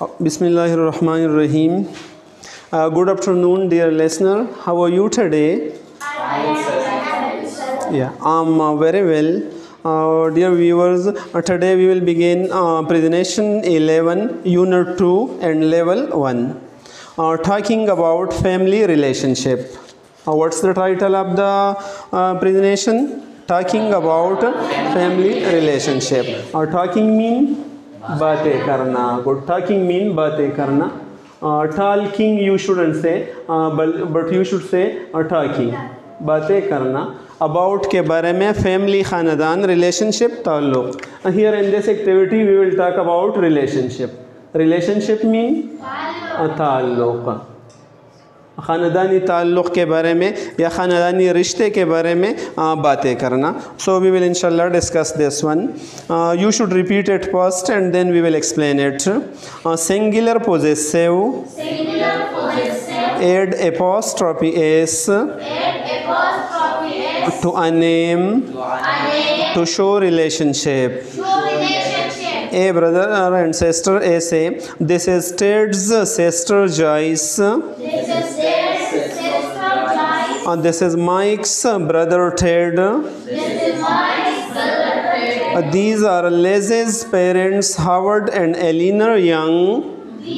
Bismillahirrahmanirrahim. Good afternoon, dear listener. How are you today? Yeah, I'm very well. Dear viewers, today we will begin presentation 11, Unit 2 and Level 1. Talking about family relationship. What's the title of the presentation? Talking about family relationship. Talking mean बातें करना. Good. Talking mean बातें करना. Talking you shouldn't say, but you should say talking. बातें करना. About के बारे में family खानदान relationship ताल्लुक. Here in this activity we will talk about relationship. Relationship mean ताल्लुक. ख़ानदानी ताल्लुक़ के बारे में या ख़ानदानी रिश्ते के बारे में बातें करना. So we will inshallah discuss this one. You should repeat it first and then we will explain it. Singular possessive. Add apostrophe s to a name to show relationship. A brother and sister. A say, this is Ted's sister Joyce. This is Mike's brother Ted. These are Liz's parents, Howard and Eleanor Young.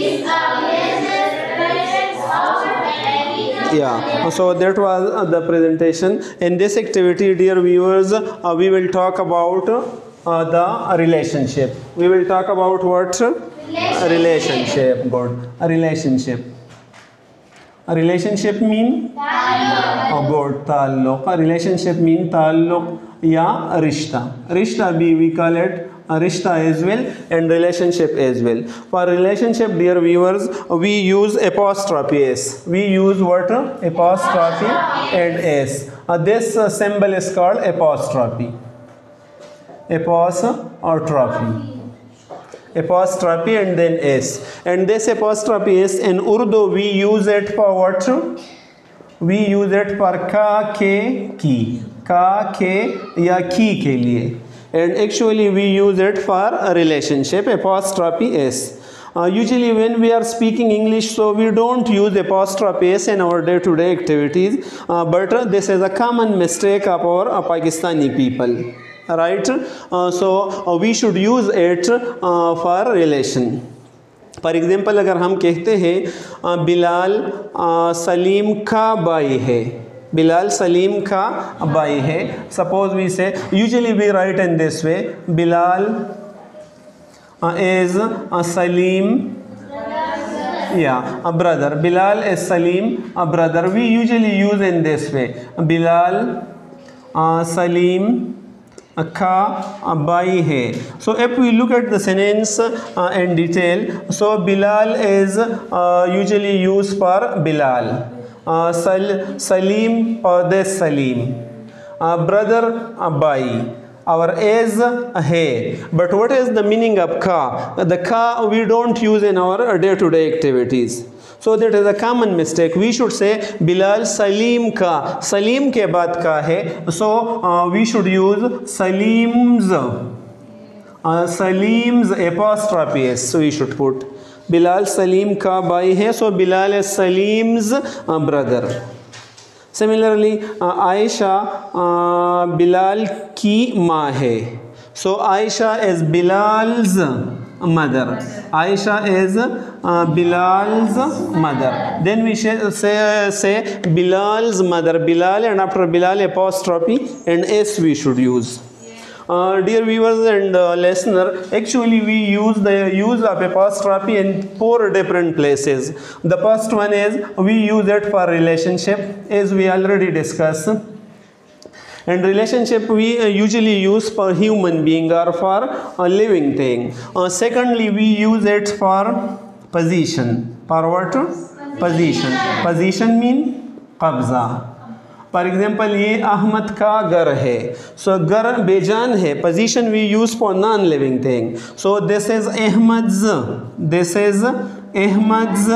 Yeah, so that was the presentation. In this activity, dear viewers, we will talk about the relationship. We will talk about what? Relationship. Good. A relationship. A relationship mean? Good. Talluq. A relationship mean talluq ya rishta. Rishta we call it rishta as well and relationship as well. For relationship, dear viewers, we use apostrophe s. We use what? Apostrophe and s. This symbol is called apostrophe. Apostrophe and then s. And this apostrophe s in Urdu we use it for what? We use it for ka, ke, ki. Ka, ke ya ki ke liye. And actually we use it for a relationship, apostrophe s. Usually when we are speaking English, so we don't use apostrophe s in our day-to-day activities. But this is a common mistake of our Pakistani people. Right? So we should use it for relation. For example, अगर हम कहते हैं बिलाल सलीम का भाई है. Bilal Salim ka bhai hai. Suppose we say, usually we write in this way, Bilal is a Salim, yeah, a brother. Bilal is Salim, a brother. We usually use in this way, Bilal Salim ka bhai hai. So if we look at the sentence in detail, so Bilal is usually used for Bilal. Salim or this Salim. Brother bhai. Our is hai. But what is the meaning of ka? The ka we don't use in our day-to-day activities. So that is a common mistake. We should say Bilal Salim ka. Salim ke baad ka hai. So we should use Salim's. Salim's apostrophe s. So we should put Bilal Salim ka bhai hai. So Bilal is Salim's brother. Similarly, Aisha Bilal ki maa hai. So Aisha is Bilal's mother. Aisha is Bilal's mother. Then we say Bilal's mother. Bilal and after Bilal apostrophe and s we should use. Dear viewers and listener, actually we use the use of apostrophe in 4 different places. The first one is we use it for relationship, as we already discussed. And relationship we usually use for human being or for a living thing. Secondly, we use it for position. For what? Position. Position mean qabza. For example, ये अहमद का घर है. So घर बेजान है. Position we use for non-living thing. So this is Ahmad's. This is Ahmad's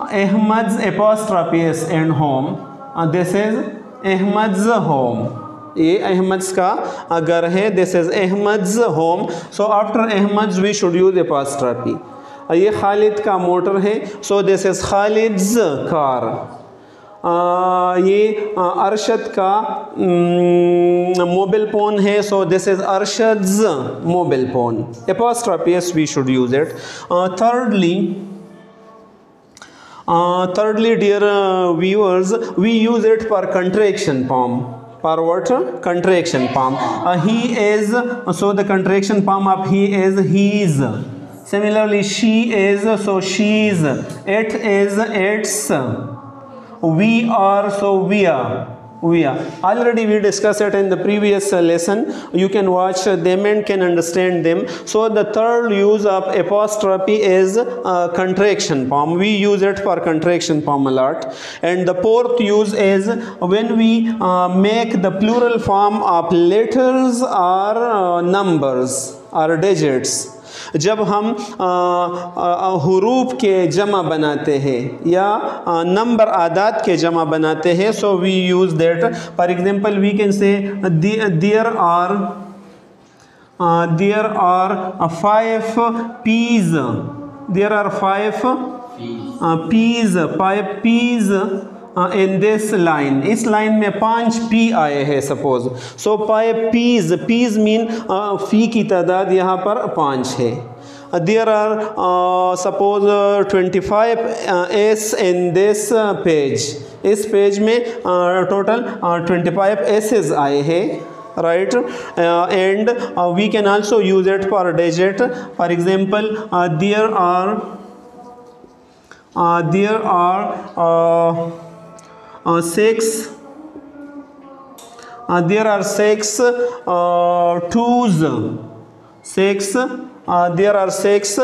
apostrophe s and home. This is Ahmad's home. ये अहमद्स का घर है, this is Ahmad's home, so after Ahmad's we should use apostrophe. ये खालिद का motor है, so this is Khalid's car. ये अरशद का mobile phone है, so this is Arshad's mobile phone. Apostrophe S we should use it. Thirdly, dear viewers, we use it for contraction form. For what? Contraction form. He is, so the contraction form of he is he's. Similarly, she is, so she's. It is its. We are, so we are. Already we discussed it in the previous lesson. You can watch them and can understand them. So the third use of apostrophe is contraction form. We use it for contraction form a lot. And the fourth use is when we make the plural form of letters or numbers or digits. जब हम हुरूफ के जमा बनाते हैं या number आदाद के जमा बनाते हैं, so we use that. For example we can say there are 5 peas, there are 5 peas in this line. इस लाइन में 5 पी आए हैं सपोज, सो 5 पीज मीन फी की तादाद यहाँ पर 5 है। There are suppose 25 S in this page, इस पेज में टोटल 25 एसेस आए हैं, right? And we can also use it for digit. For example, there are 6 twos. There are 6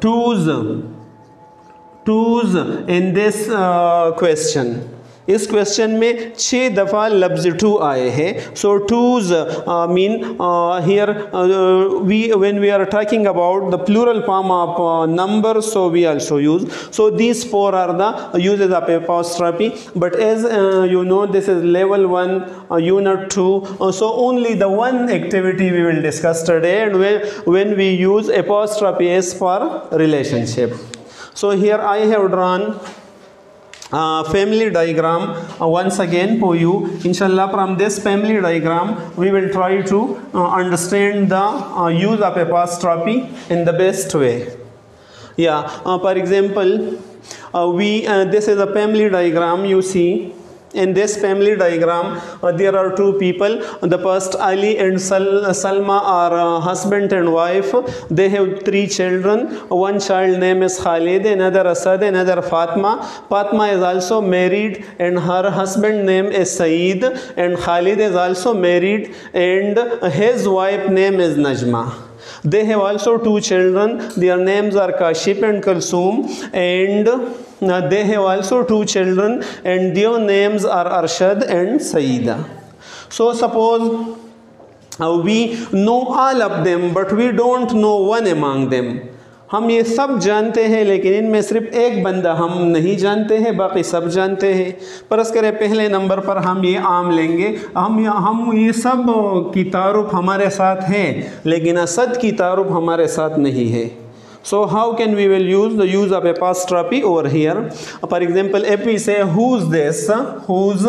twos in this question. इस क्वेश्चन में 6 दफ़ा लफ्ज़ two आए हैं, so twos mean here when we are talking about the plural form of numbers, so we also use. So these 4 are the uses of apostrophe, but as you know, this is level 1 unit 2, so only the one activity we will discuss today, and when we use apostrophe s for relationship. So here I have drawn family diagram once again for you. Inshallah, from this family diagram we will try to understand the use of apostrophe in the best way. For example, this is a family diagram. You see, in this family diagram there are 2 people. The first, Ali and Salma are husband and wife. They have 3 children. One child name is Khalid, another Asad, another Fatma. Fatma is also married and her husband name is Saeed, and Khalid is also married and his wife name is Najma. They have also 2 children. Their names are Kashif and Kalsoom, and they have also 2 children and their names are Arshad and Saida. So suppose we know all of them but we don't know one among them. हम ये सब जानते हैं लेकिन इनमें सिर्फ एक बंदा हम नहीं जानते हैं, बाकी सब जानते हैं। फर्ज़ करें पहले नंबर पर हम ये आम लेंगे, हम ये सब की तारुफ हमारे साथ है लेकिन असद की तारुफ हमारे साथ नहीं है। So how can we will use the use of apostrophe over here? For example, if we say who's this, who's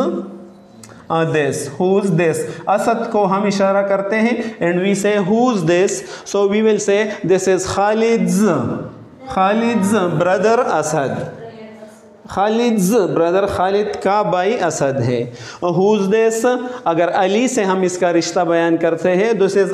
this, Asad को हम इशारा करते हैं and we say who's this, so we will say this is Khalid's brother Asad. Khalid's brother, Khalid का भाई असद है। who's this, अगर अली से हम इसका रिश्ता बयान करते हैं, this is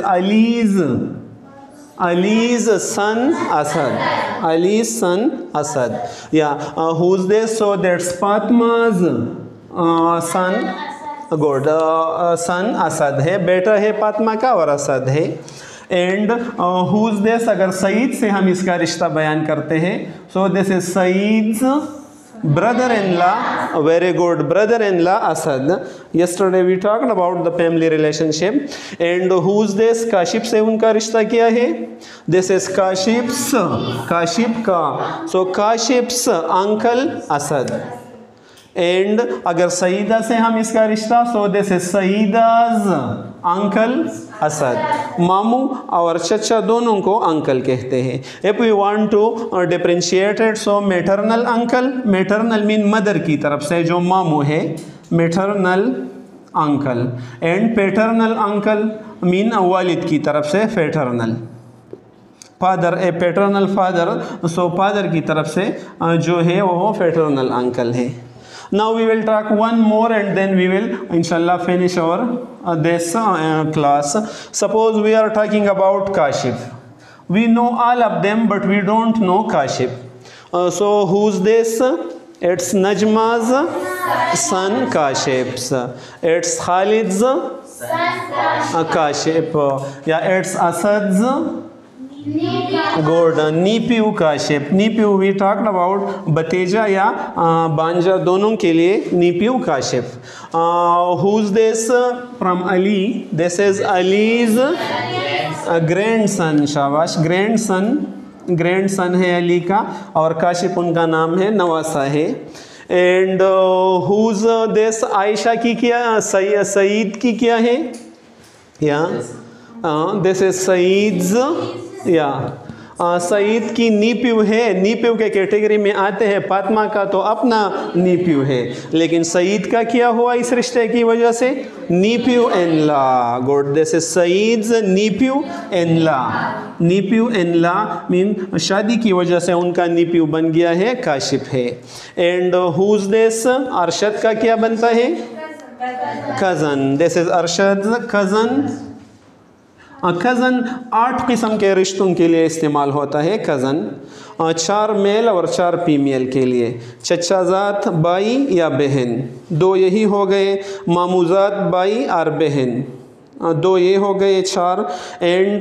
Ali's son Asad. Ali's son Asad. Who's this? So that's Fatma's son. Good. son Asad है, बेटा है फातिमा का और असद है। एंड who's this, अगर सईद से हम इसका रिश्ता बयान करते हैं, so this is Saeed's brother-in-law. Very good. Brother-in-law Asad. Yesterday we talked about the family relationship. And who's this? Kashif से उनका रिश्ता क्या है? This is काशिफ का, so Kashif's uncle Asad. And अगर सईदा से हम इसका रिश्ता, so this is Saeeda's uncle Asad. मामू और चचा दोनों को अंकल कहते हैं। If we want to differentiate it, so maternal uncle, maternal mean mother की तरफ से जो मामू है, maternal uncle, and paternal uncle mean वालिद की तरफ से paternal. Father a paternal father, so father की तरफ से जो है वो पैटर्नल अंकल है। Now we will talk one more and then we will inshallah finish our this class. Suppose we are talking about Kashif. We know all of them but we don't know Kashif. So who's this? It's Najma's son Kashif. It's Khalid's Kashif. Yeah, it's Asad's golden nephew Kashif. Nephew we talked about भतीजा या बांजा दोनों के लिए nephew Kashif. Who's this? From Ali, this is Ali's grandson. शाबाश, grandson है अली का, और काशिफ उनका नाम है, नवासा है। And who's this? आयशा की क्या, सईद की क्या है? या दिस इज सईद्स, या सईद की नीप्यू है। नीप्यू के कैटेगरी में आते हैं। फातिमा का तो अपना नीप्यू है, लेकिन सईद का क्या हुआ इस रिश्ते की वजह से? Nephew in law. Good, this is Saeed's nephew in law. Nephew in law mean शादी की वजह से उनका नीप्यू बन गया है, काशिफ है। And who's this? अरशद का क्या बनता है? Cousin. This is Arshad cousin. Cousin 8 किस्म के रिश्तों के लिए इस्तेमाल होता है कज़न, 4 मेल और 4 फीमेल के लिए। चचाजात भाई या बहन, 2 यही हो गए। मामूजात भाई और बहन, 2 ये हो गए 4। एंड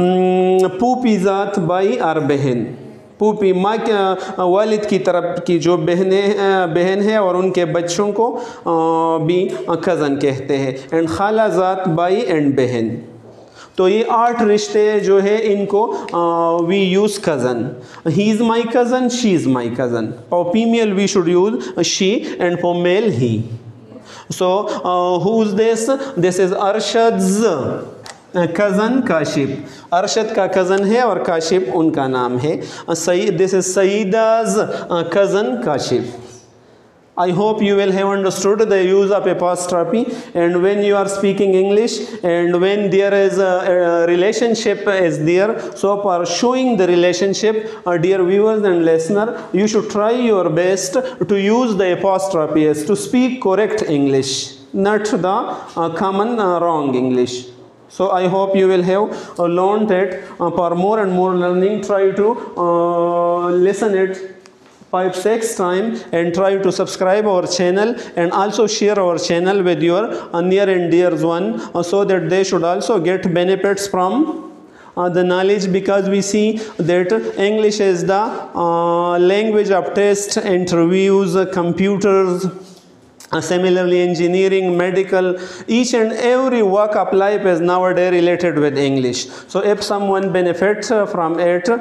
पूपीजात भाई और बहन, पूपी माँ के वालिद की तरफ की जो बहन है और उनके बच्चों को भी कज़न कहते हैं। एंड खालाजात भाई एंड बहन। तो ये 8 रिश्ते जो है इनको we use cousin. He is my cousin, she is my cousin. For female we should use she and for male he. So who is this? This is Arshad's cousin Kashif. Arshad का कज़न है और काशिफ उनका नाम है। This is Saeeda's cousin Kashif. I hope you will have understood the use of apostrophe, and when you are speaking English and when there is a relationship is there, so for showing the relationship, dear viewers and listener, you should try your best to use the apostrophe as to speak correct English, not the common wrong English. So I hope you will have learned it. For more and more learning, try to listen it 5-6 times and try to subscribe our channel and also share our channel with your near and dear one, so that they should also get benefits from the knowledge, because we see that English is the language of test, interviews, computers. Similarly, engineering, medical, each and every walk of life is nowadays related with English. So if someone benefits from it,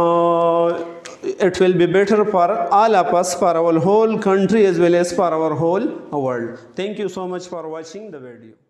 it will be better for all of us, for our whole country as well as for our whole world. Thank you so much for watching the video.